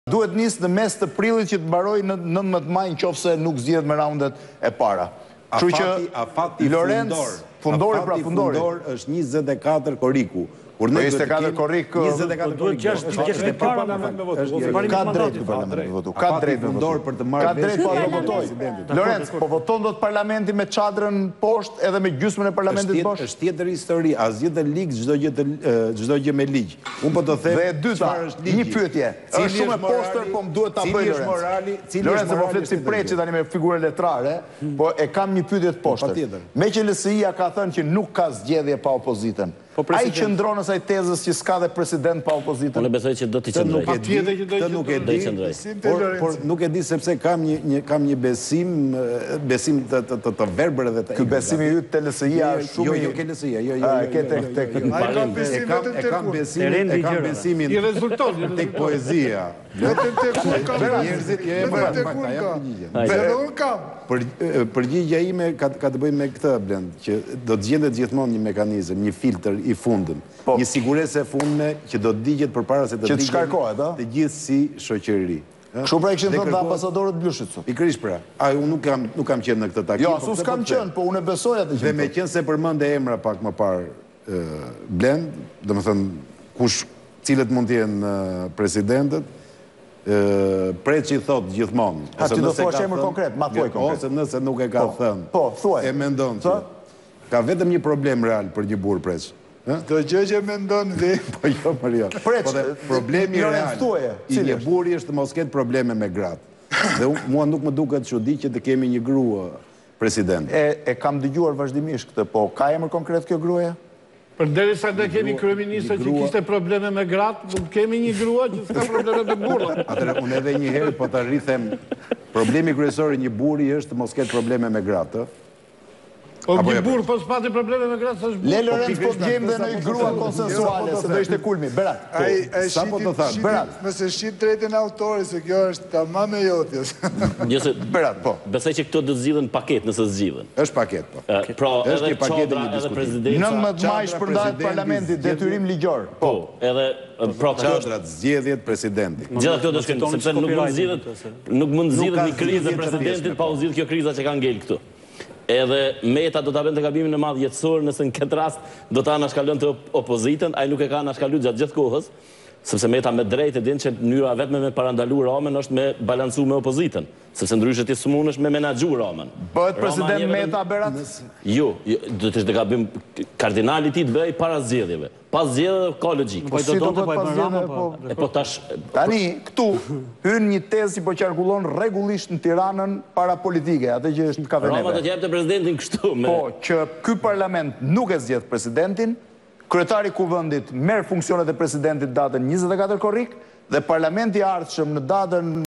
Duhet nisë në mes të prillit që të mbarojë në 19 maj nëse nuk zgjedhet me raundet e para. Kështu që afati fundor është 24 korriku. Kur ne 24 korrik, 24 korrik. Ka drejt ky parlament të votojë. Ka drejt fundor për të marrë. Ka drejt pa votojë. Lorenz, po voton dot parlamenti me çadrën poshtë edhe me gjysmën e parlamentit poshtë? Është tjetër histori, asgjë të ligj, çdo gjë me ligj. Un po të them. Dhe e dyta, një pyetje. Është shumë e poshtër, po më duhet ta bëj Lorenz. Lorenz, po flet si preçi tani me figurë letrare, po e kam një pyetje të poshtër. Me që LSI-ja ka thënë që nuk ka zgjedhje pa opozitën. Ai qëndron asaj tezës që s'ka dhe president pa opozitën. Unë besoj që do t'i qëndroj. Këtë nuk e di, por nuk e di sepse kam një besim të verbër edhe të. Ky besimi yt te LSI-ja është shumë jo ke LSI-ja, jo. E kam besimin i rezulton tek poezia. Vetëm tek unë kam. Njerëzit kam. Përgjigja ime ka të bëjë me këtë, Blend, që do të gjendet gjithmonë një mekanizëm, një filtr i fundëm, një siguresë e fundme që do të digjet përpara se të digjet të gjithë si shoqëri. Kështu pra kishin thënë ambasadorët Blushit sot. Pikërisht pra. Unë nuk kam qenë në këtë takim. Jo, asu s'kam qenë, po unë e besoj atë që. Dhe meqense përmende emra pak më parë Blend, domethënë cilët mund të jenë presidentët, Preçi thot gjithmonë. A ti do thuash emër konkret, ma thuaj konkret. Ose nëse nuk e ka thënë. Po, thuaj. E mendon që ka vetëm një problem real për një burr Preç. Çdo gjë që mendon dhe po jo, Mario. Problemi real i një burri është të mos ketë probleme me gratë. Dhe mua nuk më duket çudi që të kemi një grua president. E kam dëgjuar vazhdimisht këtë, po ka emër konkret kjo gruaja? Përderisa ne kemi kryeministër që kishte probleme me gratë, nuk kemi një grua që s'ka probleme me burrat. Atëherë unë edhe një herë po ta rrithem, problemi kryesor i një burri është të mos ketë probleme me gratë. O një burr po s'pati probleme me gratë, s'është burr. Le Lorenz po gjejmë dhe në grua konsensuale, se do ishte kulmi. Berat. Sa po të thash? Berat. Nëse shit drejtën autorit, se kjo është tamam e jotjes. Berat, po. Besoj që këto do të zgjidhen paketë nëse zgjidhen. Është paketë, po. Pra, është një paketë një diskutim. 19 maj shpërndahet parlamenti, detyrim ligjor. Po, edhe pra çadrat zgjedhjet presidenti. Gjithë këto do shkojnë sepse nuk mund zgjidhet një krizë presidentit pa u zgjidhur kjo kriza që ka ngel këtu. Edhe Meta do ta bënte gabimin e madh jetësor nëse në këtë rast do ta anashkalon të opozitën, ai nuk e ka anashkaluar gjatë gjithë kohës, sepse Meta me drejtë e din që mënyra vetëm me parandaluar Ramën është me balancuar me opozitën, sepse ndryshe ti s'mundesh me menaxhuar Ramën. Bëhet president Meta Berat? Jo, do të ishte gabim kardinal i tij të bëj para zgjedhjeve. Pas zgjedhjeve ka logjik. Po si do të pas zgjedhjeve, po tash tani këtu hyn një tezë që po qarkullon rregullisht në Tiranën para politike, atë që është ka vënë. Rama do të jepte presidentin kështu me. Po, që ky parlament nuk e zgjedh presidentin, kryetari i kuvendit merr funksionet e presidentit datën 24 korrik dhe parlamenti i ardhshëm në datën